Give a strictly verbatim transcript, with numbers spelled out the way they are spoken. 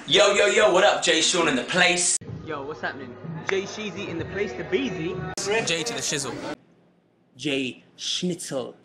Yo, yo, yo, what up? Jay Sean in the place. Yo, what's happening? Jay Sheezy in the place to Beezy. J to the Shizzle. Jay Schnitzel.